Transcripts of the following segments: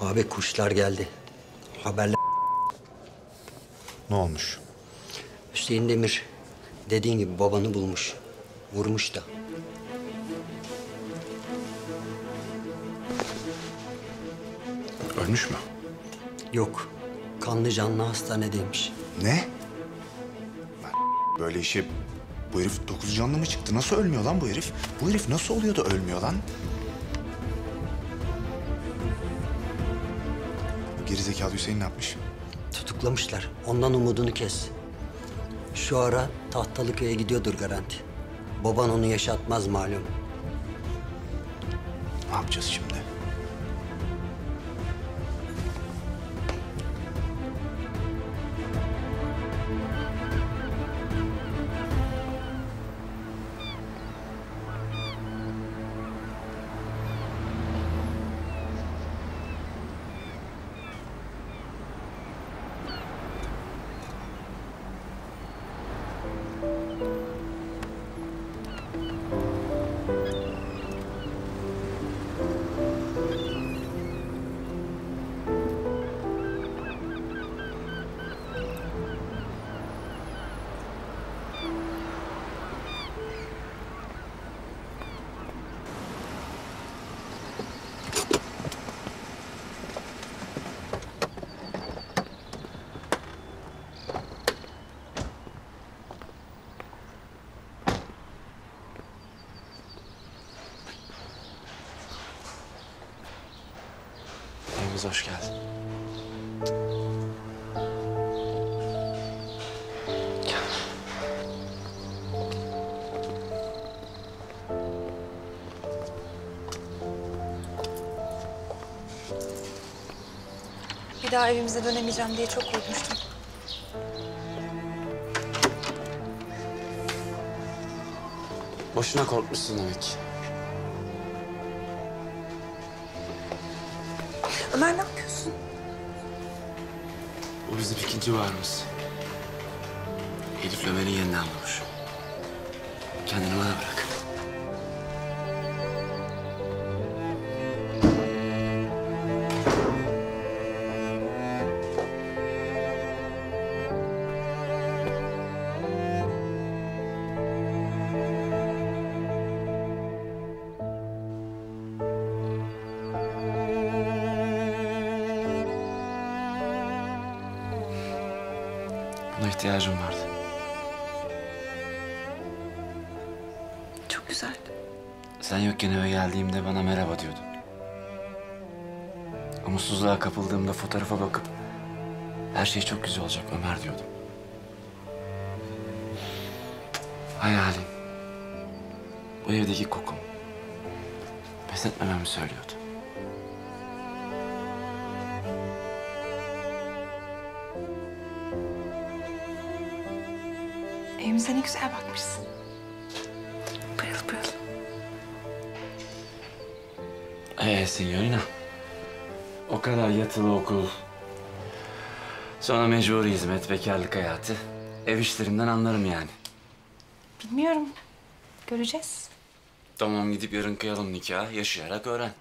Abi kuşlar geldi. Haberler. Ne olmuş? Hüseyin Demir dediğin gibi babanı bulmuş. Vurmuş da. Ölmüş mü? Yok. Kanlı canlı hastanedeymiş. Ne? Böyle işe bu herif 9 canlı mı çıktı? Nasıl ölmüyor lan bu herif? Bu herif nasıl oluyor da ölmüyor lan? Gerizekalı Hüseyin ne yapmış? Tutuklamışlar. Ondan umudunu kes. Şu ara Tahtalıköy'e gidiyordur garanti. Baban onu yaşatmaz malum. Ne yapacağız şimdi? Evimize hoş geldin. Gel. Bir daha evimize dönemeyeceğim diye çok korkmuştum. Boşuna korkmuşsun demek. Ömer ne yapıyorsun? Bu bizim ikinci varımız. Elif Ömer'in yeniden bulmuş. Kendini bana bırak. Buna ihtiyacım vardı. Çok güzel. Sen yokken eve geldiğimde bana merhaba diyordun. Umutsuzluğa kapıldığımda fotoğrafa bakıp her şey çok güzel olacak Ömer diyordum. Hayalin, bu evdeki kokum pes etmememi söylüyordu. Evimize ne güzel bakmışsın. Pırıl pırıl. Signorina. O kadar yatılı okul. Sonra mecburi hizmet, bekarlık hayatı. Ev işlerinden anlarım yani. Bilmiyorum. Göreceğiz. Tamam gidip yarın kıyalım nikahı, yaşayarak öğren.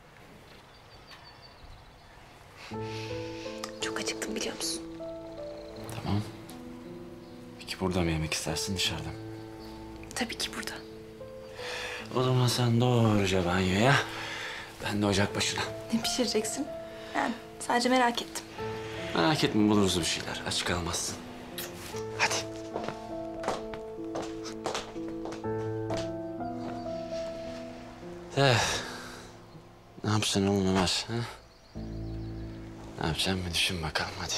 Çok acıktım biliyor musun? Tamam. Peki burada mı yemek istersin dışarıda mı? Tabii ki burada. O zaman sen doğruca banyoya, ben de ocak başına. Ne pişireceksin? Yani sadece merak ettim. Merak etme buluruz bir şeyler, aç kalmazsın. Hadi. Ne yapacaksın oğlum Ömer? Ha? Ne yapacaksın bir düşün bakalım hadi.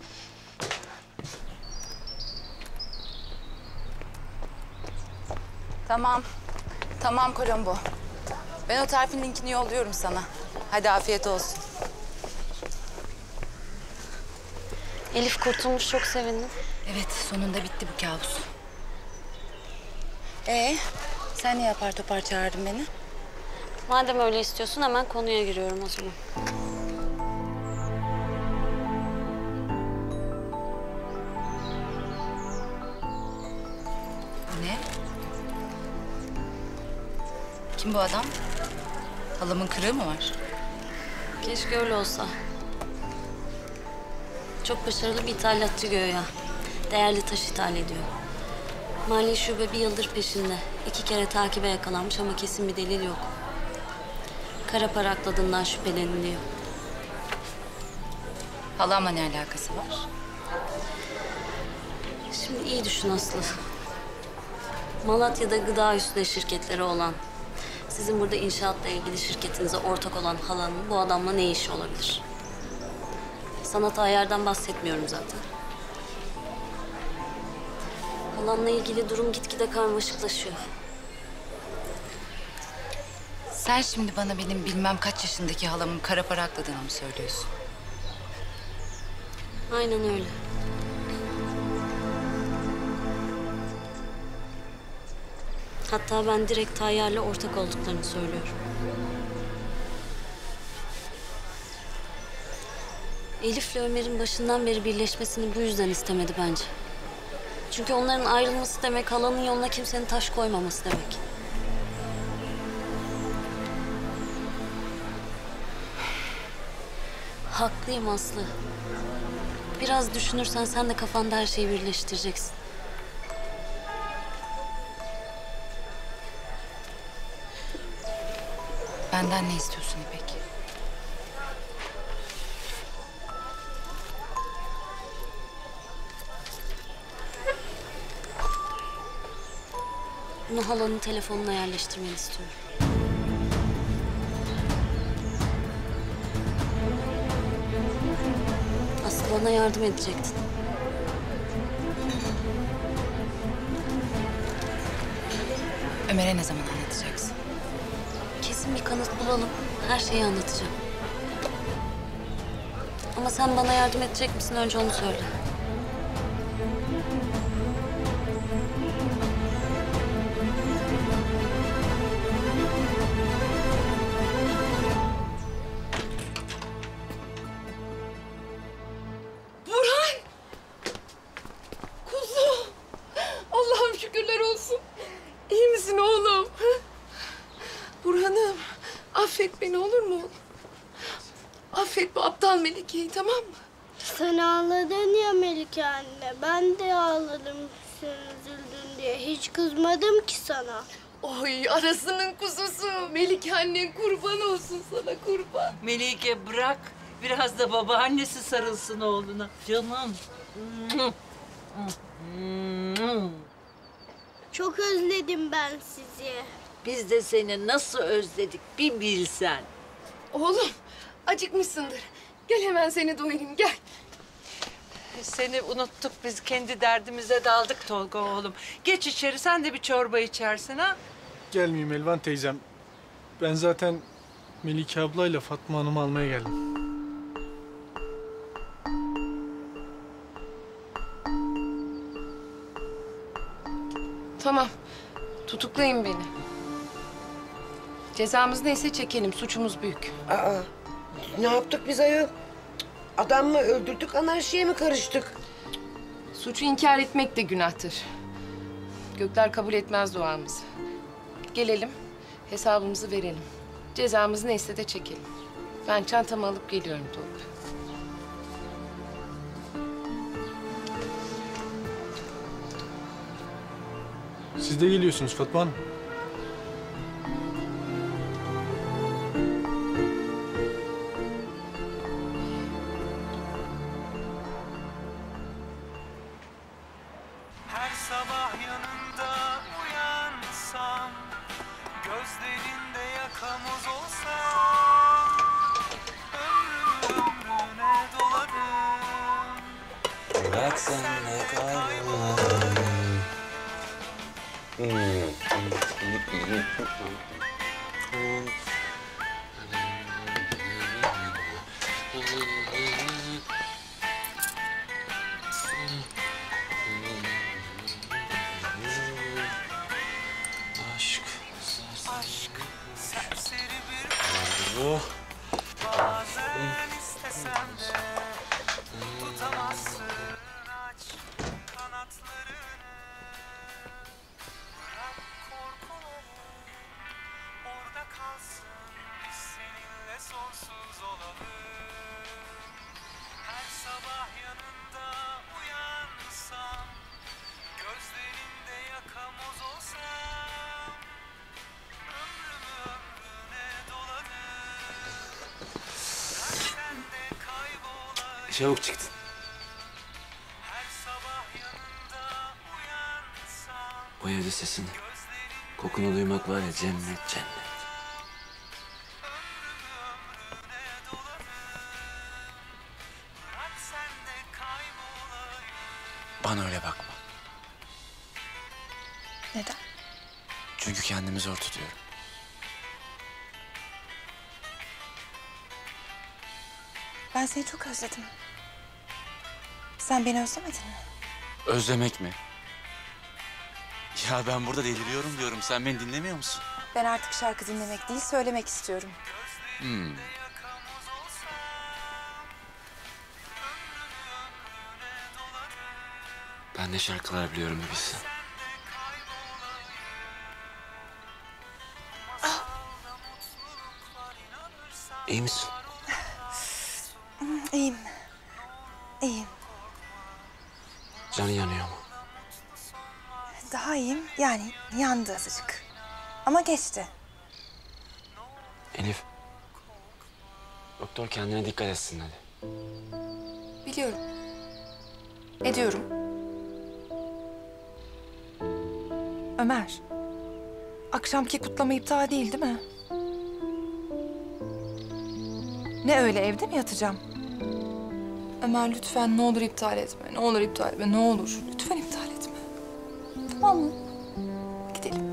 Tamam. Tamam Colombo. Ben o tarifin linkini yolluyorum sana. Hadi afiyet olsun. Elif kurtulmuş, çok sevindim. Evet, sonunda bitti bu kabus. Sen niye apar topar çağırdın beni? Madem öyle istiyorsun hemen konuya giriyorum o zaman. Bu ne? Kim bu adam? Halamın kırığı mı var? Keşke öyle olsa. Çok başarılı bir ithalatçı göya. Değerli taş ithal ediyor. Mali şube bir yıldır peşinde. 2 kere takibe yakalanmış ama kesin bir delil yok. Kara para akladığından şüpheleniliyor. Halamla ne alakası var? Şimdi iyi düşün Aslı. Malatya'da gıda üstüne şirketleri olan, sizin burada inşaatla ilgili şirketinize ortak olan halanın bu adamla ne işi olabilir? Sanat ayardan bahsetmiyorum zaten. Halanla ilgili durum gitgide karmaşıklaşıyor. Sen şimdi bana benim bilmem kaç yaşındaki halamın kara para akladığını mı söylüyorsun? Aynen öyle. Hatta ben direkt Tayyar'la ortak olduklarını söylüyorum. Elif'le Ömer'in başından beri birleşmesini bu yüzden istemedi bence. Çünkü onların ayrılması demek halanın yoluna kimsenin taş koymaması demek. Haklıyım Aslı. Biraz düşünürsen sen de kafanda her şeyi birleştireceksin. Benden ne istiyorsun İpek? Bunu halanın telefonuna yerleştirmeni istiyorum. Aslı bana yardım edecektin. Ömer'e ne zaman anlatacaksın? Kesin bir kanıt bulalım. Her şeyi anlatacağım. Ama sen bana yardım edecek misin? Önce onu söyle. Burhan! Kuzum! Allah'ım şükürler olsun. İyi misin oğlum? Burhan'ım, affet beni olur mu oğlum? Affet bu aptal Melike'yi, tamam mı? Sen ağladın ya Melike anne. Ben de ağladım sen üzüldün diye. Hiç kızmadım ki sana. Oy arasının kuzusu. Melike annen kurban olsun sana, kurban. Melike bırak. Biraz da babaannesi sarılsın oğluna. Canım. Çok özledim ben sizi. Biz de seni nasıl özledik bir bilsen. Oğlum acıkmışsındır. Gel hemen seni doyurayım, gel. Seni unuttuk biz kendi derdimize daldık Tolga oğlum. Geç içeri sen de bir çorba içersin ha. Gelmeyeyim Elvan teyzem. Ben zaten Melike ablayla Fatma Hanım'ı almaya geldim. Tamam, tutuklayın beni. Cezamız neyse çekelim, suçumuz büyük. Aa, ne yaptık biz ayol? Adam mı öldürdük, anarşiye mi karıştık? Suçu inkar etmek de günahtır. Gökler kabul etmez duamızı. Gelelim, hesabımızı verelim. Cezamız neyse de çekelim. Ben çantamı alıp geliyorum Tolga. Siz de geliyorsunuz Fatma Hanım. Her sabah yanında uyansam, gözlerinde yakamoz olsam, ömrüne dolarım. Bırak sen de kalma. Aşk. Aşk serseri bir bazen istesem de tutamazsın, aç kanatlarını. Bırak korkuları orada kalsın, biz seninle sonsuz olalım. Her sabah yanında uyansam, gözlerinde yakamoz olsam, ömrümü ömrüne dolanır, ben sende kaybolayım. Çabuk çıktın. Her sabah yanında uyansam, Bu evde sesini, kokunu duymak var ya cennet cennet. bak sende kaybolayım. Bana öyle bakma. Neden? Çünkü kendimi zor tutuyorum. Ben seni çok özledim. Sen beni özlemedin mi? Özlemek mi? Ya ben burada deliriyorum diyorum. Sen beni dinlemiyor musun? Ben artık şarkı dinlemek değil, söylemek istiyorum. Ben de şarkılar biliyorum bir bilsen. İyi misin? İyiyim. İyiyim. Canın yanıyor mu? Daha iyiyim. Yani yandı azıcık. Ama geçti. Elif. Doktor kendine dikkat etsin dedi. Biliyorum. Ediyorum. Ömer. Akşamki kutlama iptal değil mi? Ne öyle evde mi yatacağım? Ömer lütfen ne olur iptal etme. Ne olur iptal etme. Ne olur. Lütfen iptal etme. Tamam mı? Gidelim.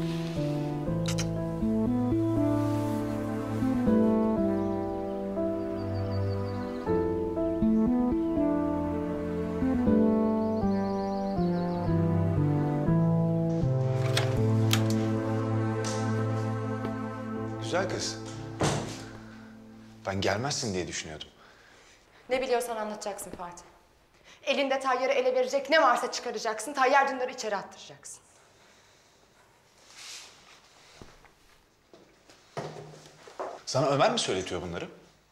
Güzel kız. Ben gelmezsin diye düşünüyordum. Ne biliyorsan anlatacaksın Fatih. Elinde Tayyar'ı ele verecek ne varsa çıkaracaksın. Tayyar Dündar'ı içeri attıracaksın. Sana Ömer mi söyletiyor bunları?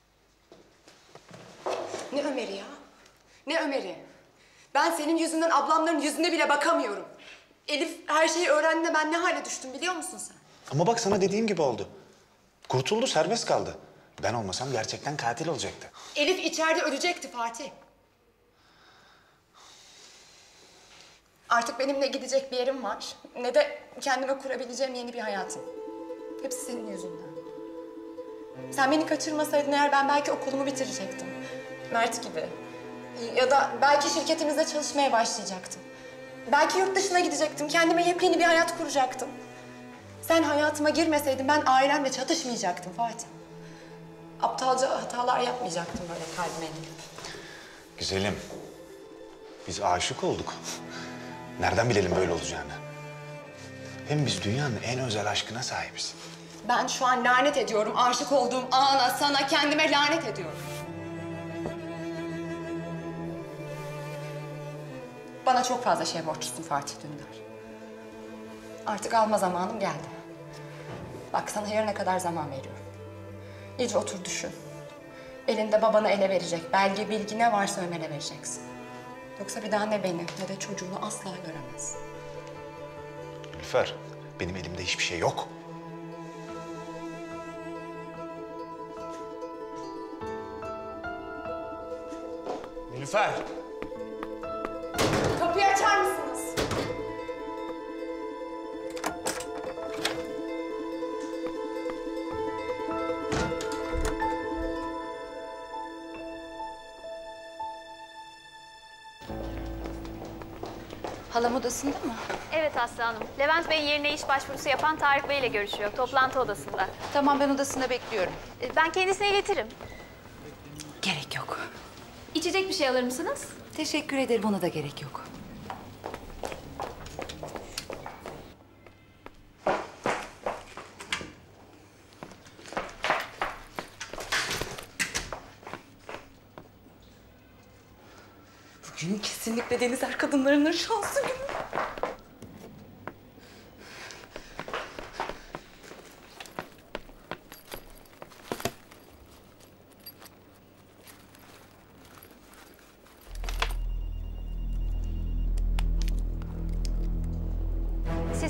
Ne Ömer'i ya? Ne Ömer'i? Ben senin yüzünden ablamların yüzüne bile bakamıyorum. Elif her şeyi öğrendiğinde ben ne hale düştüm biliyor musun sen? Ama bak sana dediğim gibi oldu. Kurtuldu, serbest kaldı. Ben olmasam gerçekten katil olacaktı. Elif içeride ölecekti Fatih. Artık benim ne gidecek bir yerim var, ne de kendime kurabileceğim yeni bir hayatım. Hepsi senin yüzünden. Sen beni kaçırmasaydın eğer ben belki okulumu bitirecektim. Mert gibi. Ya da belki şirketimizde çalışmaya başlayacaktım. Belki yurt dışına gidecektim, kendime yepyeni bir hayat kuracaktım. Sen hayatıma girmeseydin ben ailemle çatışmayacaktım Fatih. Aptalca hatalar yapmayacaktım böyle kalbime inip. Güzelim. Biz aşık olduk. Nereden bilelim böyle olacağını? Hem biz dünyanın en özel aşkına sahibiz. Ben şu an lanet ediyorum aşık olduğum ana, sana, kendime lanet ediyorum. Bana çok fazla şey borçlusun Fatih Dündar. Artık alma zamanım geldi. Bak sana yarına kadar zaman veriyorum. İyice otur düşün. Elinde babana ele verecek belge, bilgi ne varsa Ömer'e vereceksin. Yoksa bir daha ne beni ne de çocuğunu asla göremez. Nilüfer, benim elimde hiçbir şey yok. Nilüfer! Kapıyı açar mısınız? Halam odasında mı? Evet Aslı Hanım. Levent Bey'in yerine iş başvurusu yapan Tarık Bey ile görüşüyor. Toplantı odasında. Tamam, ben odasında bekliyorum. Ben kendisine iletirim. Gerek yok. İçecek bir şey alır mısınız? Teşekkür ederim, ona da gerek yok. Bugün kesinlikle Denizer kadınlarının şansı günü.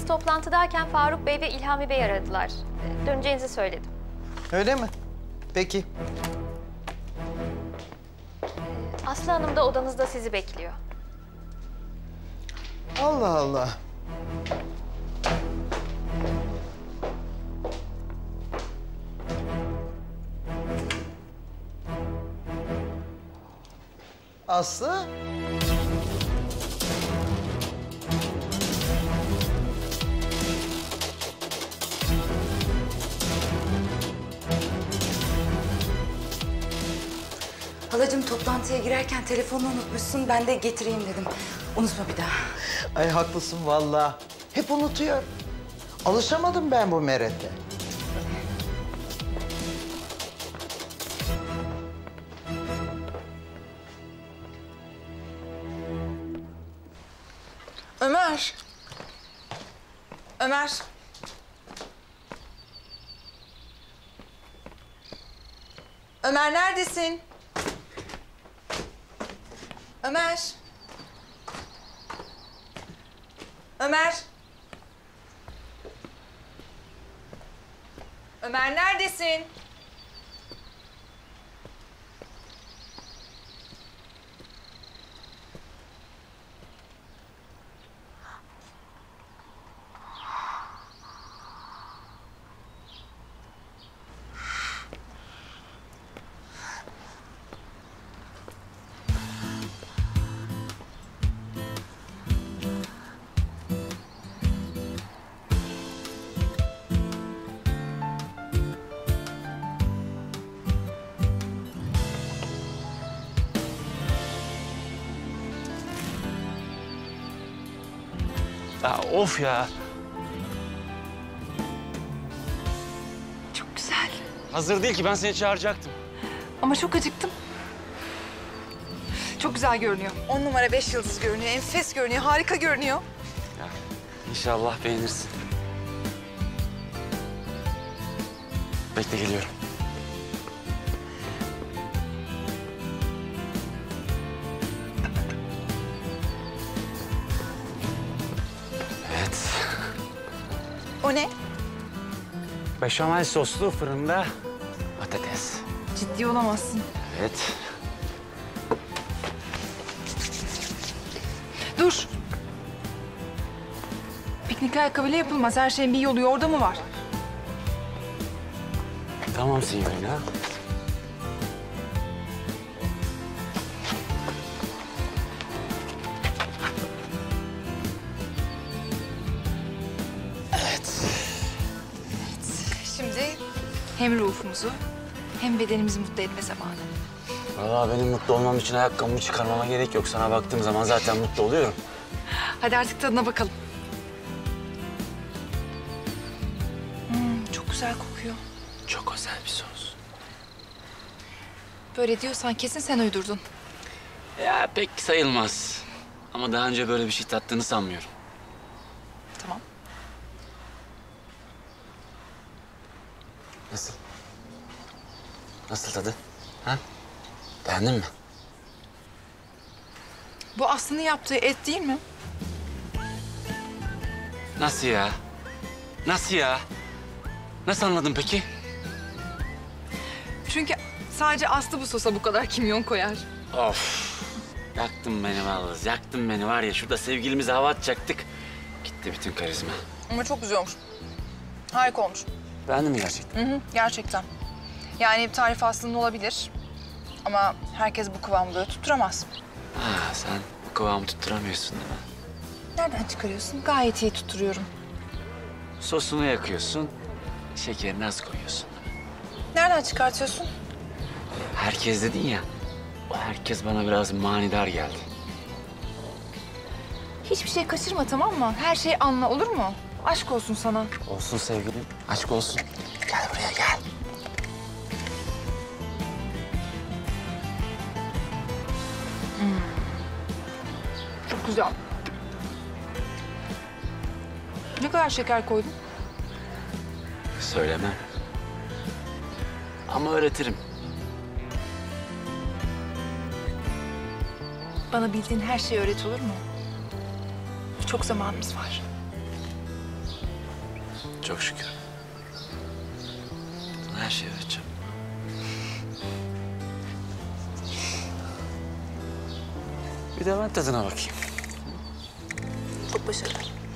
toplantıdayken Faruk Bey ve İlhami Bey aradılar. Döneceğinizi söyledim. Öyle mi? Peki. Aslı Hanım da odanızda sizi bekliyor. Allah Allah. Aslı? Halacığım toplantıya girerken telefonunu unutmuşsun. Ben de getireyim dedim. Unutma bir daha. Ay haklısın vallahi. Hep unutuyor. Alışamadım ben bu merete. Ömer. Ömer. Ömer neredesin? Ömer. Ömer. Ömer neredesin? Ya of ya. Çok güzel. Hazır değil ki, ben seni çağıracaktım. Ama çok acıktım. Çok güzel görünüyor. 10 numara 5 yıldız görünüyor. Enfes görünüyor. Harika görünüyor. İnşallah beğenirsin. Bekle, geliyorum. Evet. O ne? Beşamel soslu fırında patates. Ciddi olamazsın. Evet. Dur. Piknik ayakkabıyla yapılmaz. Her şeyin bir yolu orada mı var? Tamam Sigurina. Şimdi hem ruhumuzu hem bedenimizi mutlu etme zamanı. Vallahi benim mutlu olmam için ayakkabımı çıkarmama gerek yok. Sana baktığım zaman zaten mutlu oluyorum. Hadi artık tadına bakalım. Çok güzel kokuyor. Çok özel bir sos. Böyle diyorsan kesin sen uydurdun. Ya pek sayılmaz. Ama daha önce böyle bir şey tattığını sanmıyorum. Tamam. Nasıl? Nasıl tadı? Ha? Beğendin mi? Bu Aslı'nın yaptığı et değil mi? Nasıl ya? Nasıl ya? Nasıl anladın peki? Çünkü sadece Aslı bu sosa bu kadar kimyon koyar. Of. Yaktın beni vallahi. Yaktın beni var ya. Şurada sevgilimize hava atacaktık. Gitti bütün karizma. Ama çok güzel olmuş. Harika olmuş. Beğendin mi gerçekten? Hı hı, gerçekten. Yani tarif Aslı'nın olabilir. Ama herkes bu kıvamı böyle tutturamaz. Ha, sen bu kıvamı tutturamıyorsun değil mi? Nereden çıkarıyorsun? Gayet iyi tutturuyorum. Sosunu yakıyorsun. Şekerini az koyuyorsun. Nereden çıkartıyorsun? Herkes dedin ya. O herkes bana biraz manidar geldi. Hiçbir şey kaçırma, tamam mı? Her şeyi anla, olur mu? Aşk olsun sana. Olsun sevgilim. Aşk olsun. Gel buraya gel. Çok güzel. Ne kadar şeker koydun? Söylemem. Ama öğretirim. Bana bildiğin her şeyi öğret, olur mu? Çok zamanımız var. Çok şükür. Sana her şeyi öğreteceğim. Bir de ben tadına bakayım. Çok başarılı.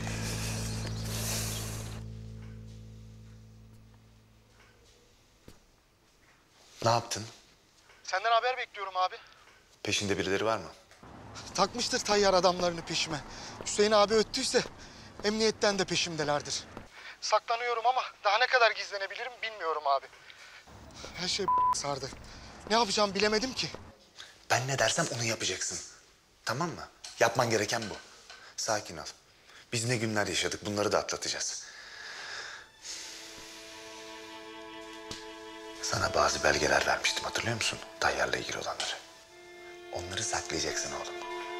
Ne yaptın? Senden haber bekliyorum abi. Peşinde birileri var mı? Takmıştır tayyar adamlarını peşime. Hüseyin abi öttüyse emniyetten de peşimdelerdir. Saklanıyorum ama daha ne kadar gizlenebilirim bilmiyorum abi. Her şey sardı. Ne yapacağım bilemedim ki. Ben ne dersem onu yapacaksın. Tamam mı? Yapman gereken bu. Sakin ol. Biz ne günler yaşadık, bunları da atlatacağız. Sana bazı belgeler vermiştim, hatırlıyor musun? Tayyar'la ilgili olanları. Onları saklayacaksın oğlum.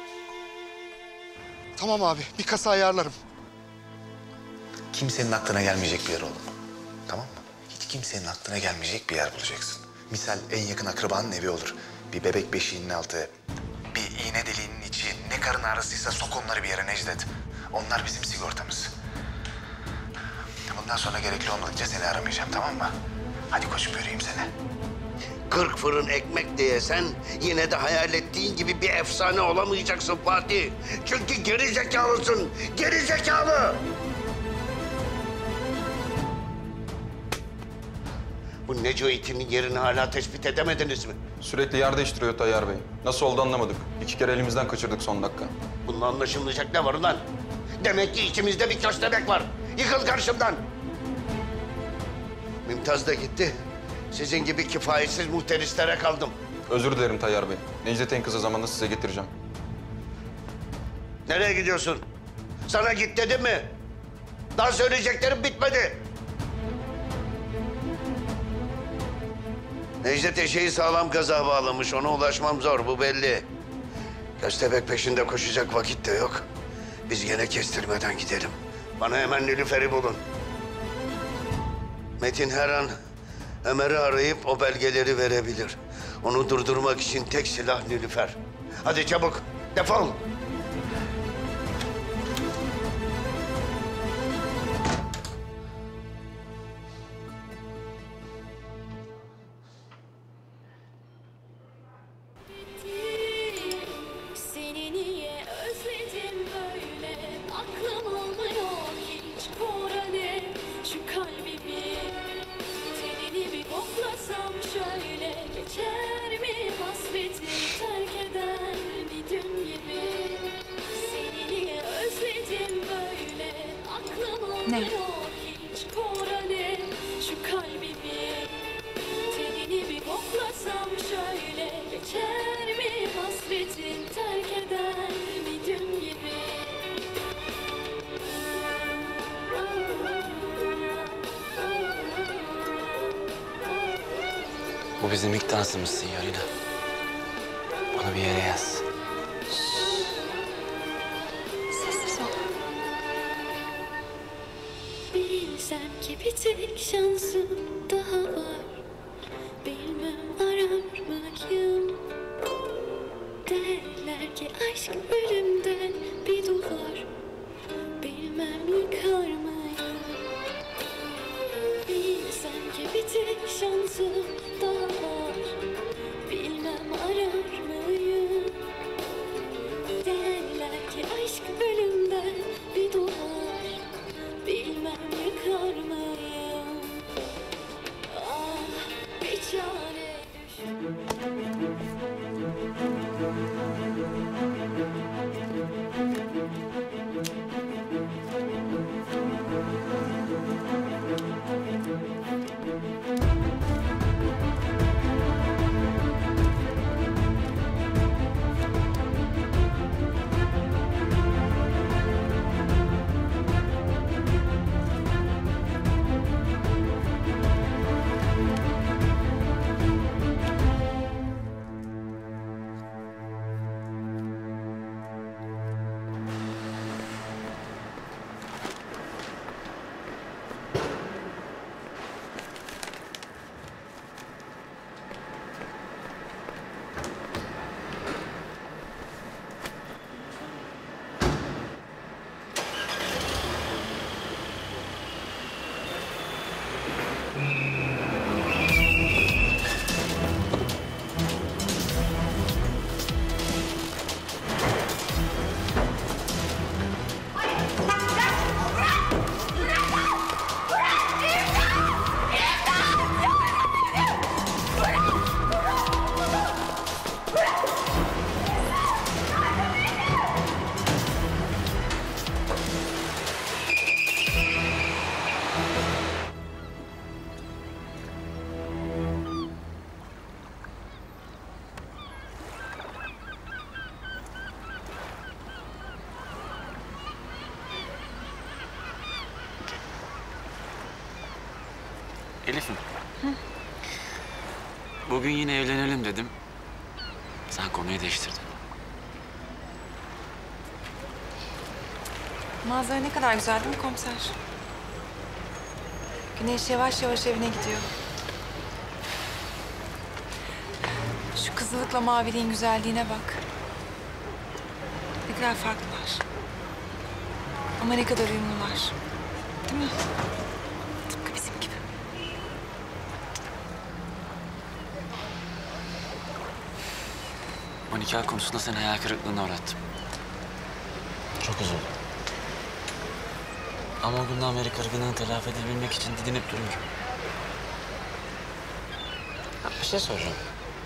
Tamam abi, bir kasa ayarlarım. Kimsenin aklına gelmeyecek bir yer oğlum. Tamam mı? Hiç kimsenin aklına gelmeyecek bir yer bulacaksın. Misal en yakın akrabanın evi olur. Bir bebek beşiğinin altı, bir iğne deliğinin içi, ne karın ağrısıysa sok onları bir yere Necdet. Onlar bizim sigortamız. Bundan sonra gerekli olmadıkça seni aramayacağım, tamam mı? Hadi koşup göreyim seni. 40 fırın ekmek de yesen yine de hayal ettiğin gibi bir efsane olamayacaksın Fatih. Çünkü geri zekalısın, geri zekalı. Bu Neco itinin yerini hala tespit edemediniz mi? Sürekli yer değiştiriyor Tayyar Bey. Nasıl oldu anlamadık. 2 kere elimizden kaçırdık son dakika. Bunun anlaşılmayacak ne var ulan? Demek ki içimizde bir köstebek var. Yıkıl karşımdan. Mümtaz da gitti. Sizin gibi kifayetsiz muhteristlere kaldım. Özür dilerim Tayyar Bey. Necdet en kısa zamanda size getireceğim. Nereye gidiyorsun? Sana git dedim mi? Daha söyleyeceklerim bitmedi. Necdet eşeği sağlam gaza bağlamış. Ona ulaşmam zor, bu belli. Köstebek peşinde koşacak vakit de yok. Biz gene kestirmeden gidelim. Bana hemen Nilüfer'i bulun. Metin her an Ömer'i arayıp o belgeleri verebilir. Onu durdurmak için tek silah Nilüfer. Hadi çabuk, defol. Seni niye özledim böyle? Aklım almıyor hiç korane şu kalbimi. Tenini bir koklasam şöyle geçer mi hasreti terk eder bir dün gibi. Seni niye özledim böyle? Aklım almıyor hiç korane şu kalbimi. Tenini bir koklasam şöyle geçer mi hasretin terk eder bir dün gibi. Bu bizim ilk dansımız Signorina. Bunu bir yere yaz. Sessiz ol. Bilsem ki bir tek şansım daha var. Bilmem arar mıyım? Derler ki aşk ölümden bir duvar. Bilmem yıkar mıyım? Bilsem ki bir tek şansım daha var. Bilmem arar mıyım? Derler ki aşk ölümden bir duvar. Bilmem yıkar mıyım? Ah. Elif'im. Bugün yine evlenelim dedim. Sen konuyu değiştirdin. Manzara ne kadar güzel değil mi komiser? Güneş yavaş yavaş evine gidiyor. Şu kızılıkla maviliğin güzelliğine bak. Ne kadar farklılar. Ama ne kadar uyumlular. Değil mi? Tıpkı bizim gibi. O nikah konusunda seni hayal kırıklığına uğrattım. Çok üzüldüm. Ama o günden beri kırgınlığını telafi edebilmek için didinip duruyorum. Ya bir şey soracağım.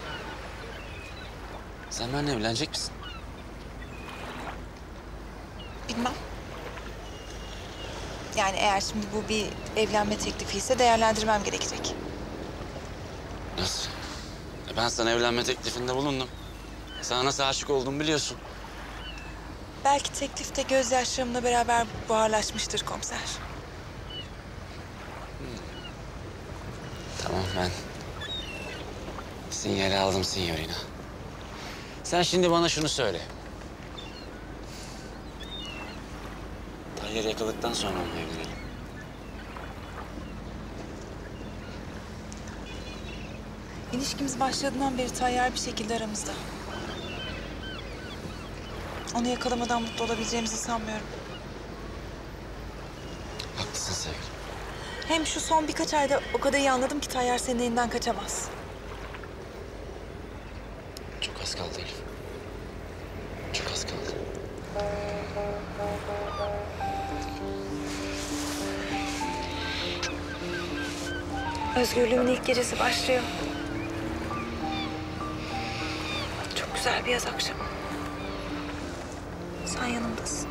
Sen benimle evlenecek misin? Bilmem. Yani eğer şimdi bu bir evlenme teklifi ise değerlendirmem gerekecek. Nasıl? Ben sana evlenme teklifinde bulundum. Sana nasıl aşık olduğumu biliyorsun. Belki teklif de gözyaşlarımla beraber buharlaşmıştır komiser. Tamam ben sinyali aldım Signorina. Sen şimdi bana şunu söyle. Tayyar'ı yakaladıktan sonra mı evlenelim? İlişkimiz başladığından beri Tayyar bir şekilde aramızda. Onu yakalamadan mutlu olabileceğimizi sanmıyorum. Haklısın sevgilim. Hem şu son birkaç ayda o kadar iyi anladım ki Tayyar senin elinden kaçamaz. Çok az kaldı Elif. Çok az kaldı. Özgürlüğümün ilk gecesi başlıyor. Çok güzel bir yaz akşamı. Sen yanımdasın.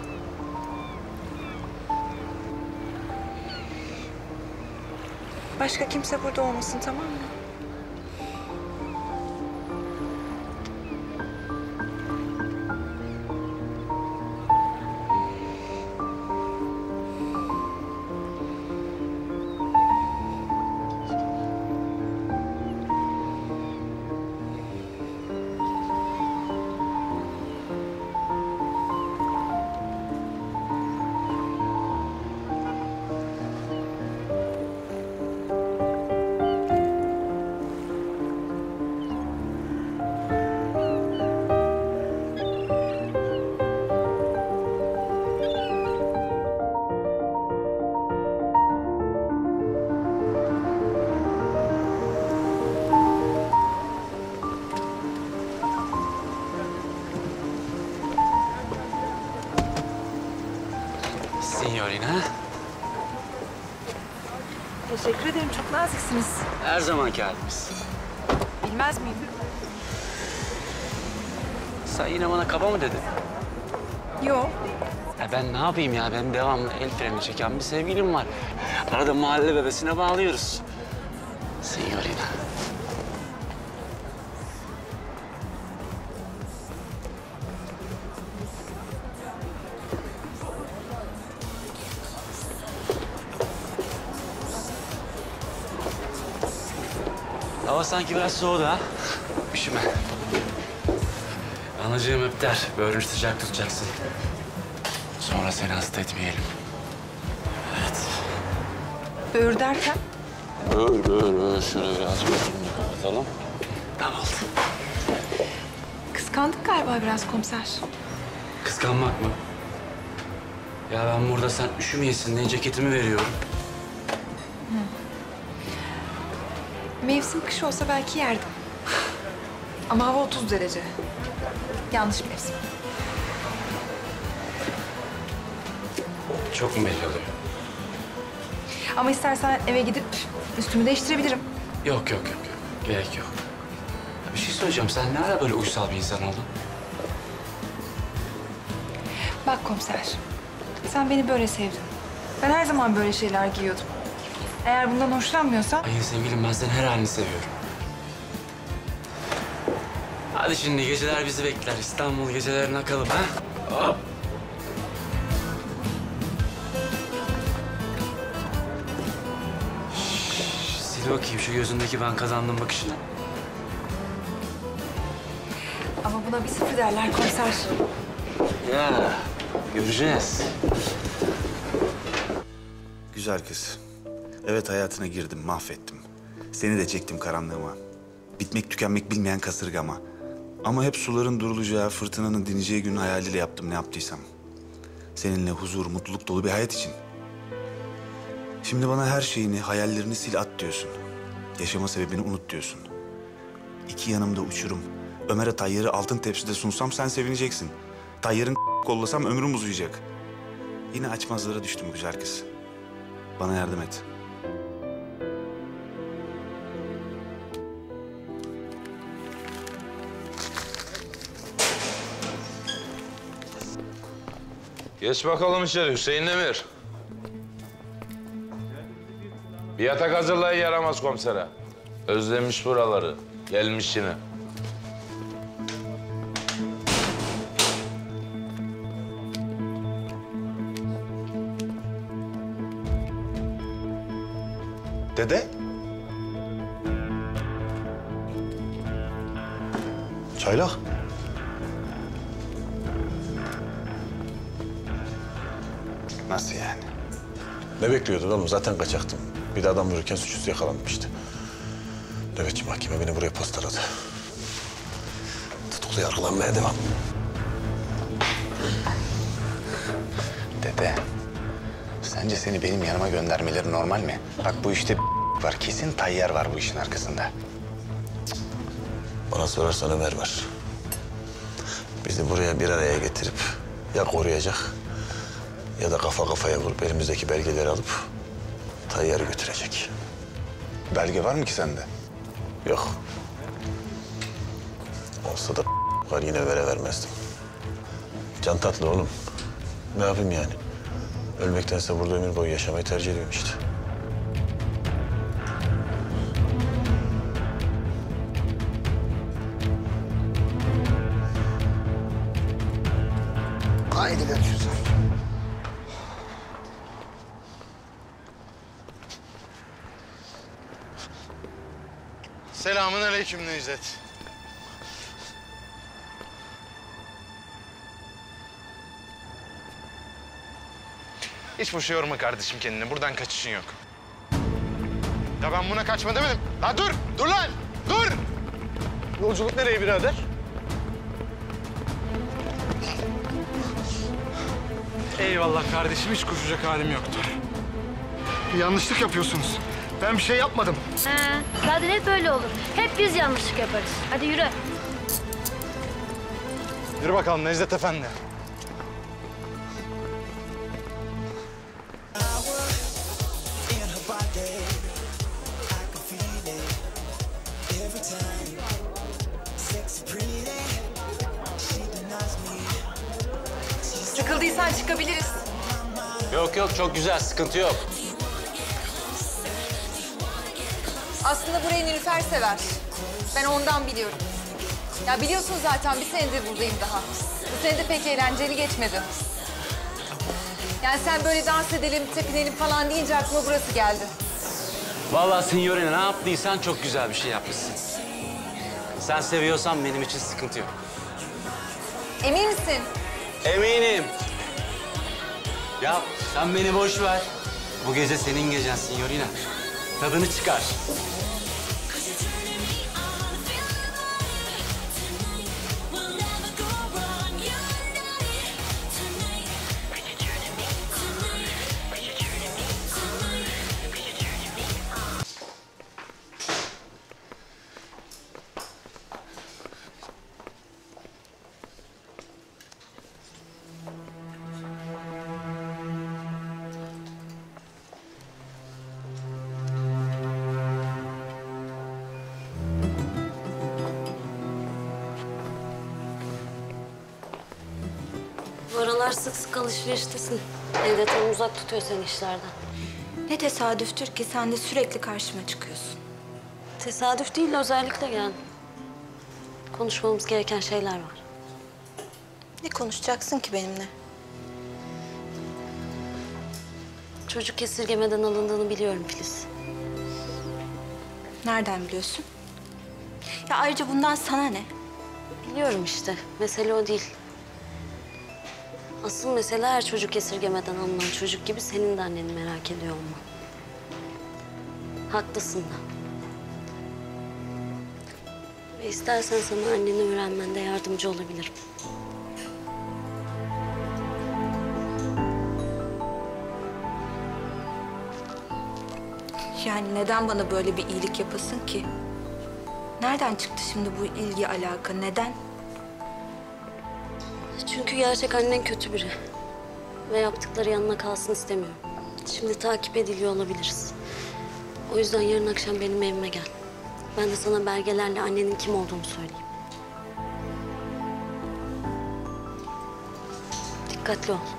Başka kimse burada olmasın, tamam mı? Signorina. Teşekkür ederim, çok naziksiniz. Her zamanki halimiz. Bilmez miyim? Sen yine bana kaba mı dedin? Yok. Ben ne yapayım ya? Benim devamlı el freni çeken bir sevgilim var. Arada mahalle bebesine bağlıyoruz. Signorina. Hava sanki biraz soğudu ha. Üşüme. Anacığım hep der, böğrünü sıcak tutacaksın. Sonra seni hasta etmeyelim. Evet. Böğür derken? Böğür. Şöyle biraz gözünü kapatalım. Tamam oldu. Kıskandık galiba biraz komiser. Kıskanmak mı? Ya ben burada sen üşümeyesin diye ceketimi veriyorum. Mevsim kış olsa belki yerdim. Ama hava 30 derece. Yanlış mevsim. Çok mu belli oluyor? Ama istersen eve gidip üstümü değiştirebilirim. Yok. Gerek yok. Ya bir şey söyleyeceğim. Sen ne ara böyle uysal bir insan oldun? Bak komiser, sen beni böyle sevdin. Ben her zaman böyle şeyler giyiyordum. Eğer bundan hoşlanmıyorsan... Hayır sevgilim, ben senin her halini seviyorum. Hadi şimdi geceler bizi bekler. İstanbul gecelerine akalım ha? Hop. Sil Bir bakayım şu gözündeki ben kazandım bakışına. Ama buna bir sıfır derler komiser. Ya göreceğiz. Güzel kız. Evet hayatına girdim, mahvettim. Seni de çektim karanlığıma. Bitmek tükenmek bilmeyen kasırgama. Ama hep suların durulacağı, fırtınanın dineceği gün hayaliyle yaptım ne yaptıysam. Seninle huzur, mutluluk dolu bir hayat için. Şimdi bana her şeyini, hayallerini sil at diyorsun. Yaşama sebebini unut diyorsun. İki yanımda uçurum. Ömer'e Tayyar'ı altın tepside sunsam sen sevineceksin. Tayyar'ın kollasam ömrüm uzayacak. Yine açmazlara düştüm güzel kız. Bana yardım et. Geç bakalım içeri Hüseyin Demir. Bir yatak hazırlayın yaramaz komisere. Özlemiş buraları. Gelmiş yine. Dede? Çaylak. Nasıl yani? Ne bekliyordun oğlum? Zaten kaçaktım. Bir de adam vururken suçüstü yakalanmıştı. Nöbetçi mahkeme beni buraya postaladı. Tutuklu yargılanmaya devam. Dede, sence seni benim yanıma göndermeleri normal mi? Bak bu işte var. Kesin Tayyar var bu işin arkasında. Bana sorarsan Ömer var. Bizi buraya bir araya getirip ya koruyacak ya da kafa kafaya vurup elimizdeki belgeleri alıp Tayyar'ı götürecek. Belge var mı ki sende? Yok. Olsa da var yine veremezdim. Can tatlı oğlum. Ne yapayım yani? Ölmektense burada ömür boyu yaşamayı tercih ediyorum işte. Haydi görüşürüz. Selamun aleyküm Necdet. Hiç boşa yorma kardeşim kendini. Buradan kaçışın yok. Ya ben buna kaçma demedim. La dur! Dur lan! Dur! Yolculuk nereye birader? Eyvallah kardeşim, hiç koşacak halim yoktu. Bir yanlışlık yapıyorsunuz. Ben bir şey yapmadım. Zaten hep böyle olur. Hep biz yanlışlık yaparız. Hadi yürü. Yürü bakalım Necdet Efendi. Sıkıldıysan çıkabiliriz. Yok yok çok güzel sıkıntı yok. Aslında burayı Nilüfer sever. Ben ondan biliyorum. Ya biliyorsun zaten bir senedir buradayım daha. Bu sene de pek eğlenceli geçmedi. Yani sen böyle dans edelim, tepinelim falan deyince aklıma burası geldi. Vallahi Signorina ne yaptıysan çok güzel bir şey yapmışsın. Sen seviyorsan benim için sıkıntı yok. Emin misin? Eminim. Ya sen beni boş ver. Bu gece senin gecen Signorina. Tadını çıkar. Bu aralar sık sık alışveriştesin. Evde tam uzak tutuyor seni işlerden. Ne tesadüftür ki sen de sürekli karşıma çıkıyorsun. Tesadüf değil, özellikle geldim. Konuşmamız gereken şeyler var. Ne konuşacaksın ki benimle? Çocuk esirgemeden alındığını biliyorum Filiz. Nereden biliyorsun? Ya ayrıca bundan sana ne? Biliyorum işte. Mesele o değil. Asıl mesele her çocuk esirgemeden alınan çocuk gibi senin de anneni merak ediyor olman. Haklısın da. Ve istersen sana anneni öğrenmende yardımcı olabilirim. Yani neden bana böyle bir iyilik yapasın ki? Nereden çıktı şimdi bu ilgi, alaka? Neden? Çünkü gerçek annen kötü biri. Ve yaptıkları yanına kalsın istemiyorum. Şimdi takip ediliyor olabiliriz. O yüzden yarın akşam benim evime gel. Ben de sana belgelerle annenin kim olduğunu söyleyeyim. Dikkatli ol.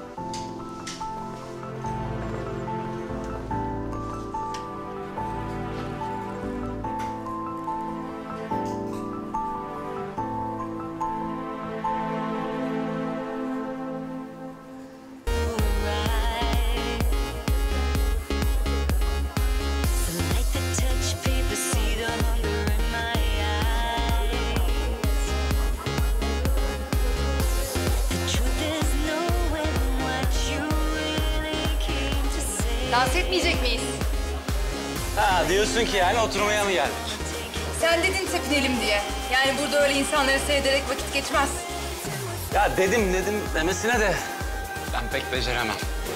Dans etmeyecek miyiz? Ha diyorsun ki yani oturmaya mı geldik? Sen dedin tepinelim diye. Yani burada öyle insanları seyrederek vakit geçmez. Ya dedim demesine de ben pek beceremem.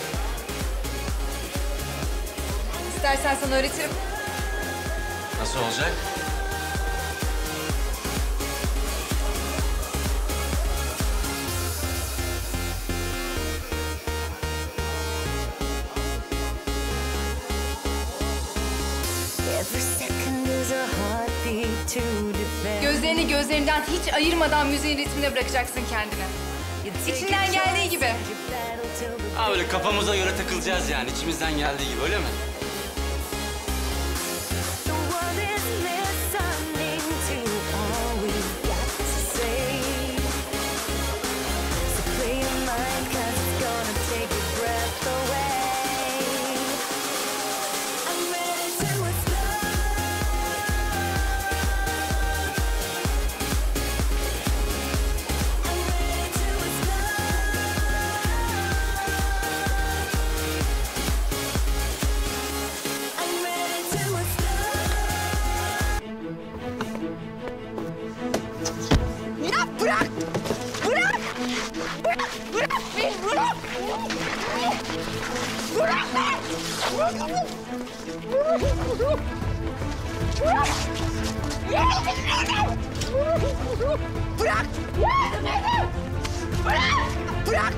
İstersen sana öğretirim. Nasıl olacak? Gözlerini gözlerinden hiç ayırmadan müziğin ritmine bırakacaksın kendini. İçinden geldiği gibi. Ha böyle kafamıza göre takılacağız yani içimizden geldiği gibi öyle mi? Ya bırak! Bırak! Bırak! Bırak beni! Bırak! Bırak beni! Bırak! Bırak! Yardım edin! Bırak! Yardım edin! Bırak! Bırak!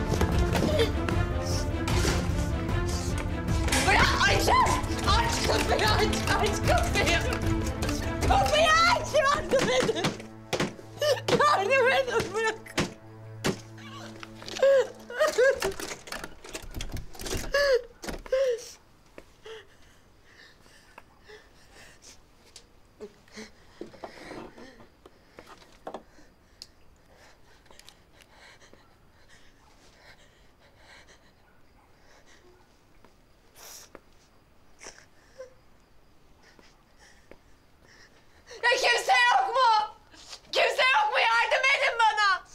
Bırak Ayşe! Aç kapıyı aç! Aç kapıyı! Kapıyı aç! Yardım edin! Yardım edin bırak. Ya kimse yok mu? Kimse yok mu? Yardım edin bana.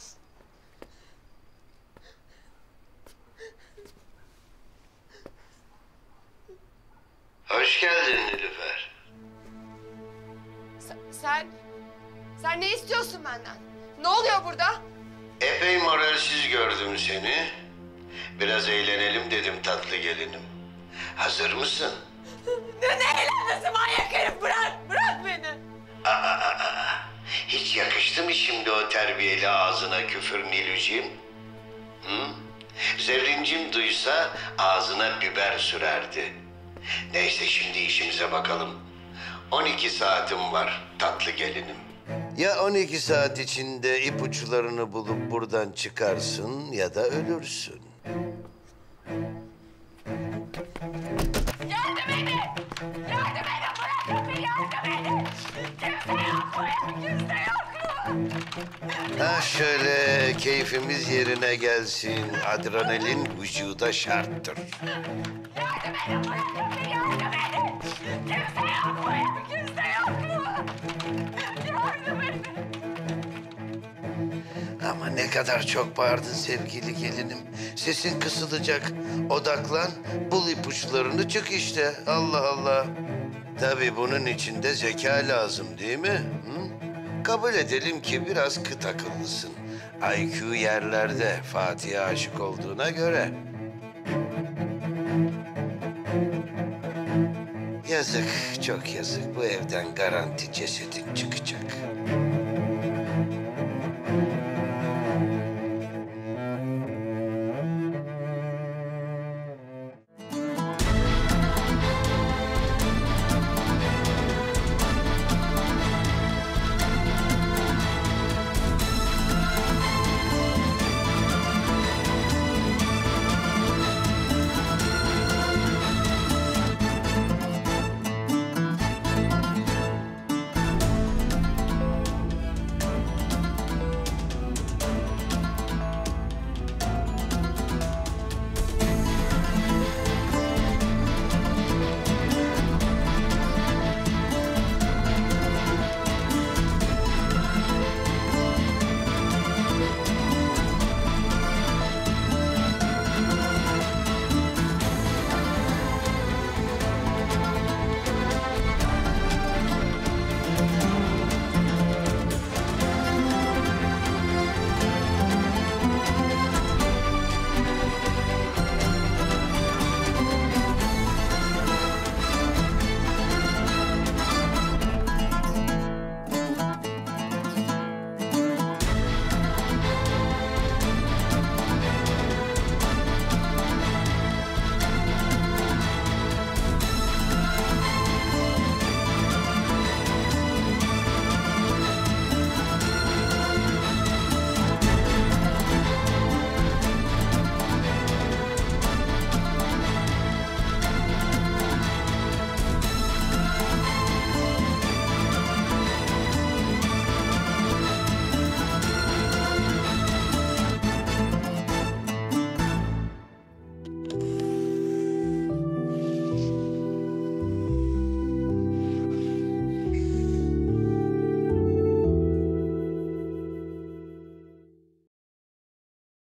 Hoş geldin Nilüfer. Sen ne istiyorsun benden? Ne oluyor burada? Epey moralsiz gördüm seni. Biraz eğlenelim dedim tatlı gelinim. Hazır mısın? Ne eğlenmesi manyak herif bırak. Bırak beni. Hiç yakıştı mı şimdi o terbiyeli ağzına küfür Nilüciğim? Hı? Zerrincim duysa ağzına biber sürerdi. Neyse şimdi işimize bakalım. 12 saatim var tatlı gelinim. Ya 12 saat içinde ipuçlarını bulup buradan çıkarsın ya da ölürsün. Yardım edin. Yardım edin. Bırakın beni. Yardım edin. Kimse yok mu ya? Kimse yok mu? Ha şöyle keyfimiz yerine gelsin. Adrenalin vücuda şarttır. Yardım edin. Bırakın beni. Yardım edin. Kimse yok mu ya? Kimse yok. Ne kadar çok bağırdın sevgili gelinim. Sesin kısılacak. Odaklan, bul ipuçlarını çık işte. Allah Allah. Tabii bunun için de zeka lazım değil mi? Hı? Kabul edelim ki biraz kıt akıllısın. IQ yerlerde, Fatih'e aşık olduğuna göre. Yazık, çok yazık. Bu evden garanti cesedin çıkacak.